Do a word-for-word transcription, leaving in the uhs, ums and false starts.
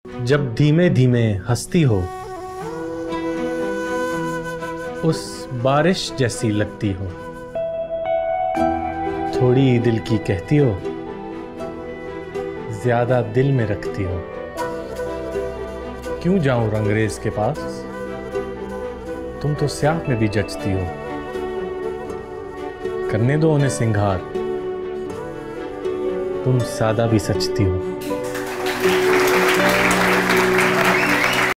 जब धीमे धीमे हंसती हो, उस बारिश जैसी लगती हो। थोड़ी दिल की कहती हो, ज्यादा दिल में रखती हो। क्यों जाऊं रंगरेज के पास, तुम तो स्याह में भी जचती हो। करने दो उन्हें सिंगार, तुम सादा भी सचती हो।